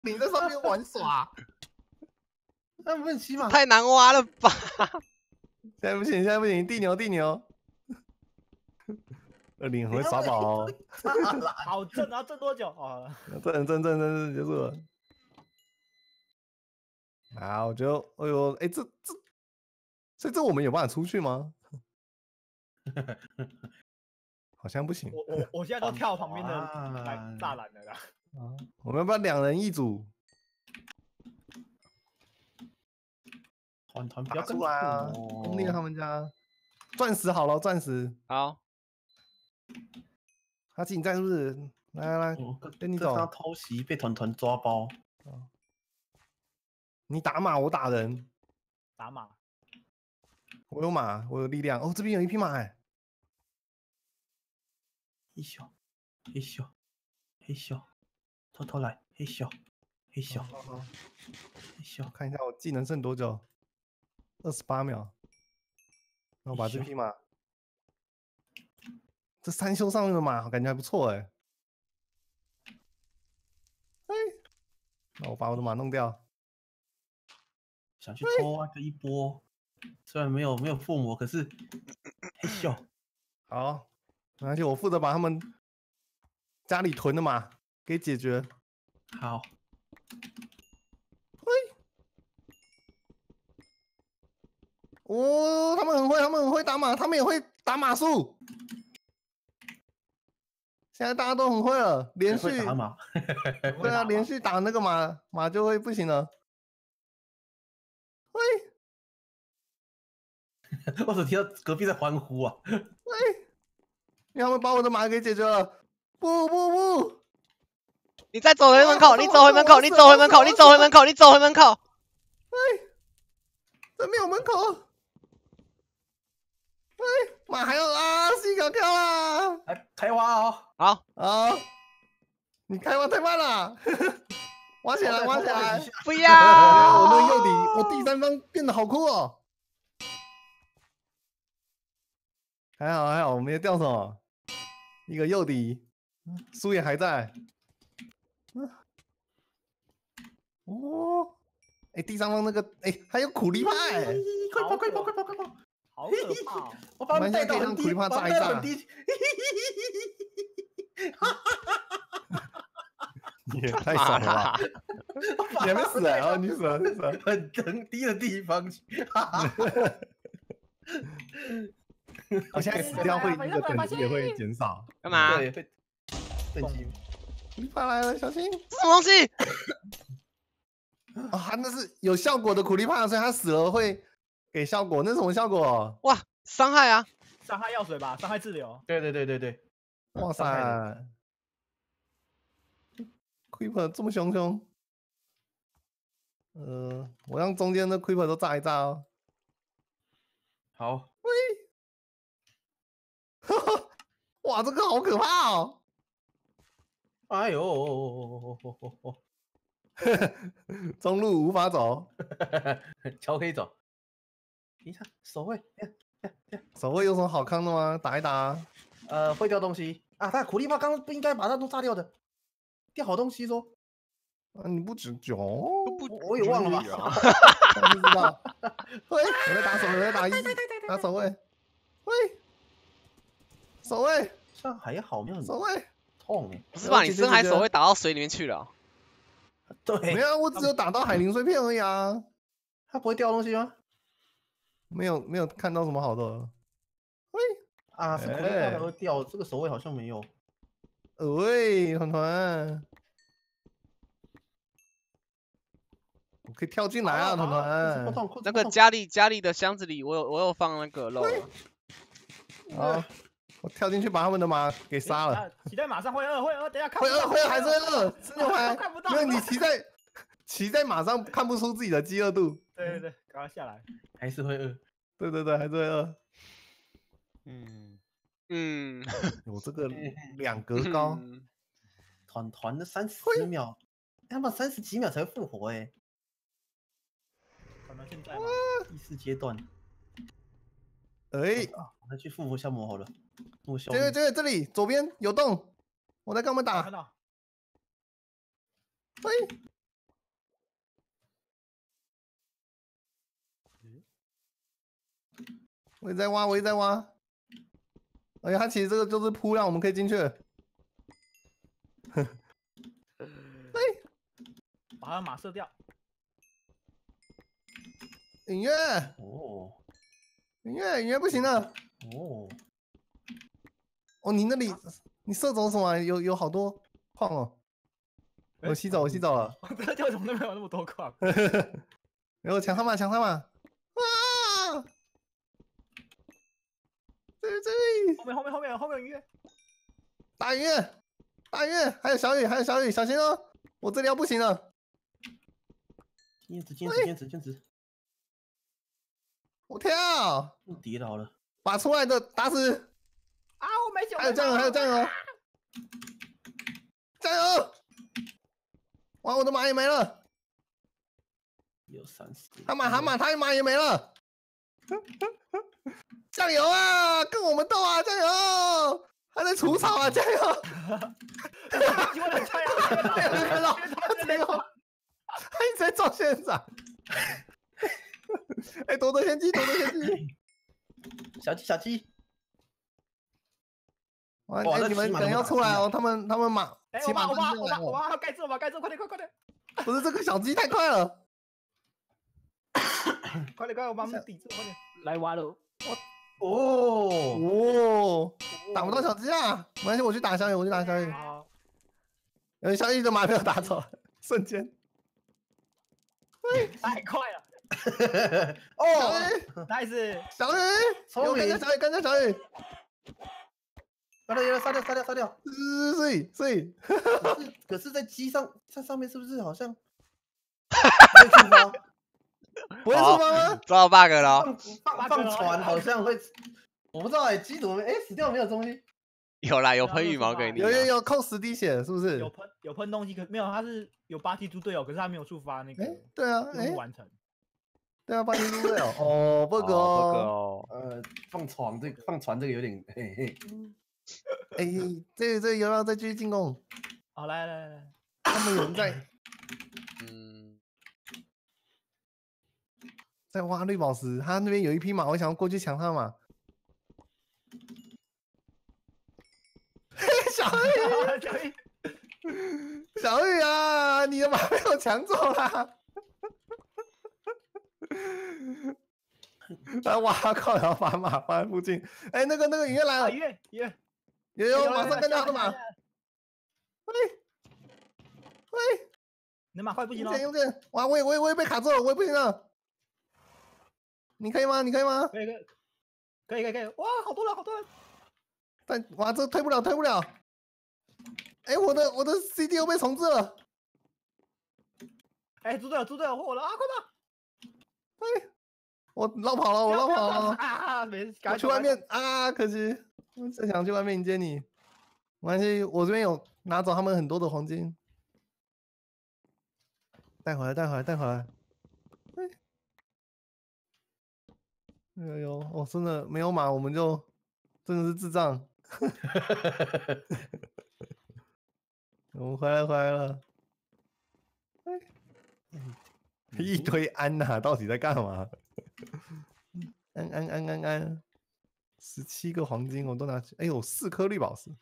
你在上面玩耍， 那不能骑马， 太难挖了吧？ 现在不行，现在不行，地牛。20很会耍宝哦， 好挣啊，挣多久啊？ 挣结束了。啊，我觉得，哎呦，哎，所以这我们有办法出去吗？好像不行。 我现在都跳旁边的栅栏了啦。 啊，我们要不要2人一组？ 团不要跟出来啊！攻略他们家，钻石好了，钻石。 好， 哈基你在是不是？来，跟你走。 他偷袭被团抓包。 你打马，我打人。 打马。 我有马，我有力量。哦，这边有一匹马哎。 嘿咻，偷来，嘿咻。 看一下我技能剩多久？28秒。那我把这匹马，这3修上面的马感觉还不错哎。那我把我的马弄掉。 想去偷挖个一波，虽然没有附魔，可是嘿咻。 好，而且我负责把他们家里囤的马给解决。 好。 哦，他们很会打马，他们也会打马术。现在大家都很会了，连续打马。 对啊，连续打那个马就会不行了。喂， 我只听到隔壁在欢呼啊！ 喂，因为他们把我的马给解决了。不， 你再走回门口，你走回门口。喂， 这边有门口。喂，马还有啊，西卡跳啊！ 来开挖哦！ 好， 你开挖太慢了，挖起来！ 不要！ 我那个右底，我第3方变得好酷哦。还好，我没掉什么。一个右底，苏也还在。哦，哎，第3方那个，哎，还有苦力怕，哎， 快跑！ 好可怕哦！ 我把他们带到很低， 苦力怕炸一炸。你也太爽了吧！你还没死啊？你死了， 很低的地方去。 我现在死掉会那个等级也会减少。 干嘛？ 对，会等级。 苦力怕来了，小心！ 什么东西？ 啊，那是有效果的苦力怕，所以他死了会给效果。那是什么效果？ 哇，伤害啊！ 伤害药水吧，伤害治疗。 对。 哇塞！Creeper 这么凶。我让中间的 Creeper 都炸一炸哦。 好。 喂！哇，这个好可怕哦！ 哎呦！ 中路无法走。 桥可以走。你看守卫， 守卫有什么好看的吗？打一打。 会掉东西啊！他苦力怕刚刚不应该把它都炸掉的，掉好东西说。 你不止9， 我也忘了吧？ 不知道。喂，我在打守卫，打守卫。喂，守卫， 这还好，没有很守卫。 痛哎！ 不是把你深海守卫打到水里面去了？ 对， 没有，我只有打到海灵碎片而已啊。 他不会掉东西吗？ 没有看到什么好的。喂， 啊，是苦力怕才会掉，这个守卫好像没有。 喂，团，我可以跳进来啊，团。 那个家里的箱子里，我有放那个肉。 好，我跳进去把他们的马给杀了。 骑在马上会饿，等下看。 会饿还是饿？吃牛排看不到。 因为你骑在马上看不出自己的饥饿度。 对，赶快下来。 还是会饿。 对，还是会饿。有这个2格高。 团的30秒，他们30几秒才会复活哎。 可能现在吗？ 第4阶段。 哎， 我来去复活消磨好了。 这里左边有洞，我在跟他们打。 看到。 喂， 我也在挖，我也在挖。哎呀，他其实这个就是铺让我们可以进去。 把他的马射掉。 影月， 哦影月不行了。 哦， 哦，你那里你射走什么啊？有好多矿哦。我吸走了。 这就怎么都没有那么多矿？ 然后抢他嘛，抢他嘛！啊！这里， 后面有音乐。 大鱼，大鱼，还有小雨，小心哦！我这里要不行了， 坚持， 我跳， 又跌倒了。 把出来的打死！ 啊，我没血。 还有酱油，加油！哇，我的马也没了， 有30。 他的马也没了。酱油啊，跟我们斗啊，酱油！还在除草啊，酱油！ 我的菜啊！ 看到酱油，他一直在撞现场。哎，夺得先机！ 小鸡！ 哇， 哇哎，你们等要出来哦，他们马骑马我要盖住，快点！ 不是这个小鸡太快了， 快点，我把他们抵住，快点！来挖了。 哦， 打不到小鸡啊！没关系，我去打小雨， 好， 小雨的马没有打走，瞬间。 太快了。 哦 ，nice， 小雨，跟着小雨， 杀掉。 是。 可是在机上面是不是好像会触发？ 不会触发吗？ 抓到 bug 了， 放船好像会，我不知道哎，机怎么死掉没有东西？ 有啦，有喷羽毛给你。 有扣10滴血，是不是？ 有喷东西，可没有，他是有8踢猪队友，可是他没有触发那个。 对啊， 完成。 对啊，8踢猪队友。哦，bug 哦。 放船这个有点嘿嘿。 哎，这个有要再继续进攻。 好，来， 他们有人在。在挖绿宝石，他那边有一匹马，我想要过去抢他的马。小雨啊，你的马被我抢走了。他挖矿，然后把马放在附近。哎，那个雨月来了，有，马上跟他的马。喂， 你的马快不行了。 用剑，哇，我也被卡住了，我也不行了。你可以吗？ 可以，哇，好多人。 但哇，这推不了。哎，我的 CD 又被重置了。 哎，猪队友获了啊！快跑！ 哎，我绕跑了。 啊！没事， 我去外面啊，可惜，我真想去外面迎接你。没关系，我这边有拿走他们很多的黄金，带回来。有，我真的没有马，我们就真的是智障。我们回来了。一堆安呐，到底在干嘛？安，17个黄金我都拿去。哎呦，4颗绿宝石。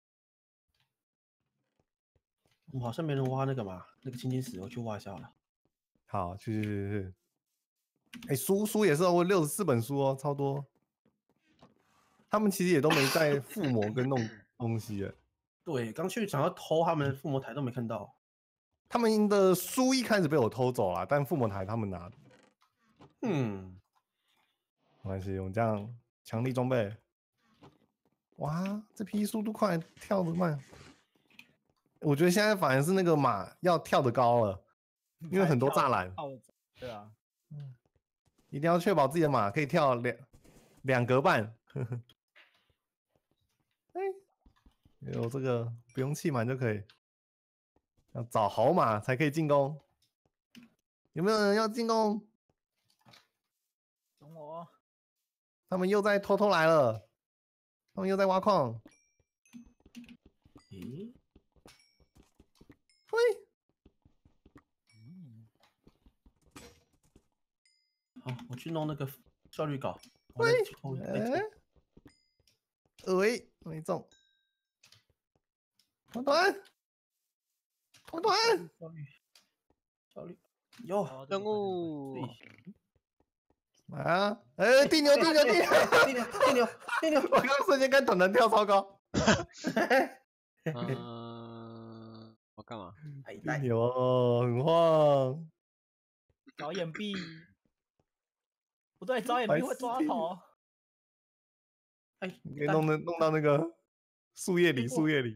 我们好像没人挖那个嘛，那个青金石，我去挖一下好了。 好，去。哎，书也是我64本书哦，超多。他们其实也都没在附魔跟弄东西哎。 对，刚去想要偷他们的附魔台都没看到。 他们的书一开始被我偷走了，但附魔台他们拿的。没关系，我们这样强力装备。哇，这匹速度快，跳得慢。我觉得现在反而是那个马要跳得高了，因为很多栅栏。 对啊。 一定要确保自己的马可以跳2格半。有这个不用气满就可以。要找好马才可以进攻。有没有人要进攻？ 等我。 他们又在偷来了，他们又在挖矿。 咦？ 喂！ 好，我去弄那个效率稿。 喂， 哎， 喂，没中。团， 效率，有任务。 啊！哎，地牛， 地牛， 我刚瞬间跟团跳超高。 我干嘛？ 地牛哦，很晃。 找眼壁，不对，找眼壁会抓头。 哎， 你可以弄到那个树叶里。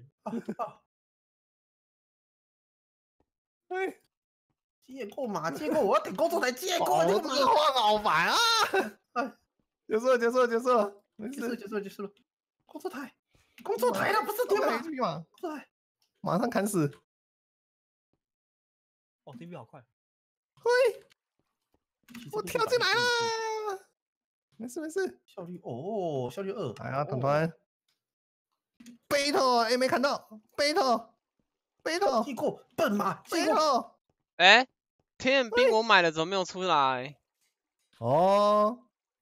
哎， 接过马，我要等工作台接过这个晃好烦啊！结束了，没事， 结束了。工作台了，不是对吗？ 工作台，马上砍死。 哦，DB 好快。 嘿，我跳进来了。没事。 效率2。 哎呀，团。Battle 哎，没看到 Battle。 接过笨马，接过。 哎，天眼兵我买了，怎么没有出来？ 哦。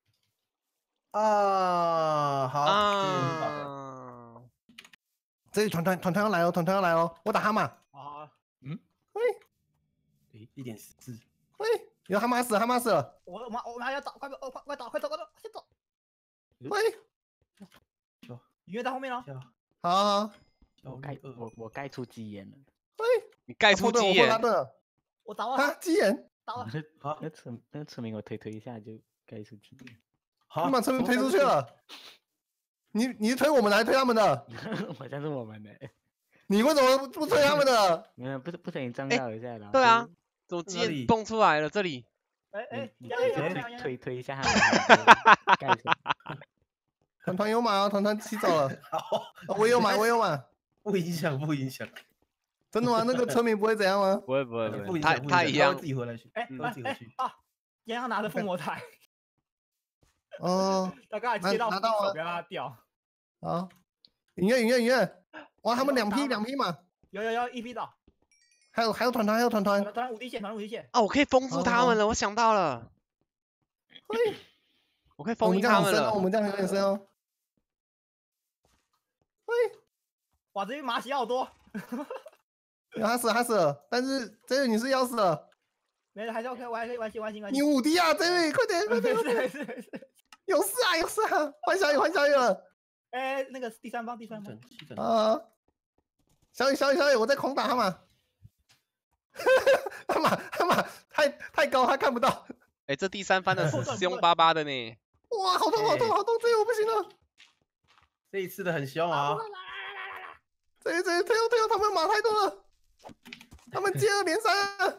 啊，好。 这里团要来哦，我打哈马。 啊， 喂， 一点10字。 喂，有哈马死了。 我们还要打，快打，先走。 喂， 音乐在后面了。 好。 我盖出鸡眼了。 喂， 你盖出鸡眼？ 我打完。 啊，鸡眼。 打完。 那个村民我推一下就盖出鸡眼。 你把村民推出去了。你是推我们的还是推他们的？ 好像是我们的。 你为什么不推他们的？ 没有，不小心撞到一下了。 对啊，怎么鸡眼蹦出来了？这里。 推一下他们。盖出。 团有马，团骑走了。我有马。 不影响。 真的吗？那个村民不会怎样吗？ 不会，他一样自己回来去。 洋洋拿着附魔台。 哦， 他刚才接到， 拿到啊， 不要让他掉。 好，影院，哇，他们两匹马， 有一匹倒， 还有团无敌线， 啊，我可以封住他们了，我想到了，我可以封印他们了， 我们这样有点深哦， 哇，这边马血好多， 他死了，但是这位女士要死了， 没事，还是 OK， 我还可以玩行， 你无敌啊，这位，快点， 没事。 有事啊！换小雨了。 哎，那个第三方。 啊！小雨，我在狂打他嘛。他马太高，他看不到。 哎，这第三番的是凶巴巴的呢。 哇，好痛！这个我不行了。 这一次的很凶啊！ 这退后，他们马太多了，他们接二连三啊！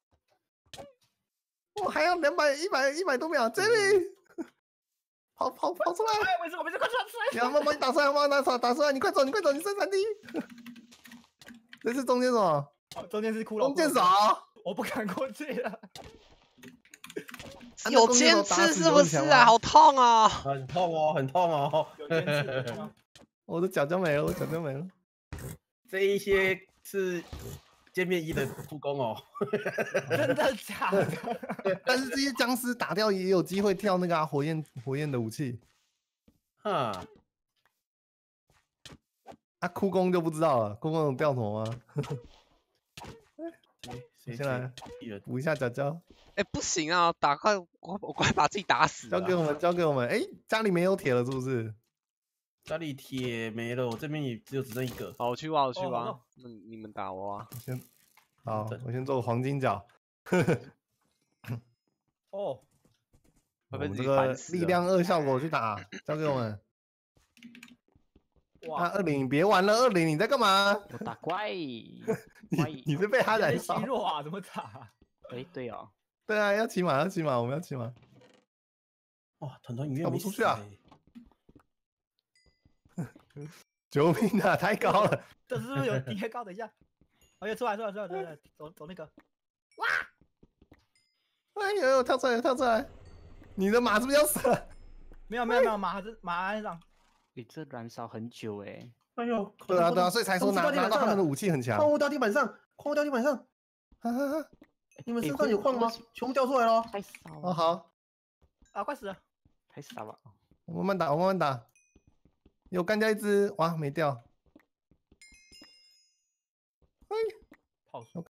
我还要100多秒，这里。跑出来！ 没事，快出来！ 你要帮你打出来，打出来！你快走，你剩3滴。这是中间什么？ 中间是骷髅。 弓箭手， 我不敢过去了。 有尖刺是不是啊？好痛啊！ 很痛哦。 有尖刺。 我的脚就没了， 这一些是歼灭1的助攻哦。 真的假的？ 但是这些僵尸打掉也有机会跳那个火焰的武器。 哈， 哭工就不知道了，哭工有掉什么吗？先来补一下脚。 哎，不行啊，我快把自己打死了。 交给我们。哎，家里没有铁了是不是？ 家里铁没了，我这边也只剩1个。 好，我去挖。你们打我啊。 好，我先做个黄金角。 哦， 我们这个力量2效果去打，交给我们。哇，20，你别玩了，20，你在干嘛？ 我打怪。 你是被他燃烧？ 虚弱啊，怎么打？ 哎，对哦。 对啊，要骑马，我们要骑马。 哇，团影院跳不出去啊！救命啊！太高了。 这是不是有底下高？等一下。哎呀，出来，走那个。哇！ 哎呦，跳出来！你的马是不是要死了？ 没有，马鞍上。 你这燃烧很久哎。 哎呦， 对啊，所以才说拿到他们的武器很强。 矿物掉地板上。你们身上有矿吗？全部掉出来了。 太少了。 哦，好。 啊，快死了。 太傻了。 我慢慢打，我慢慢打。有干掉一只，哇，没掉。 泡水。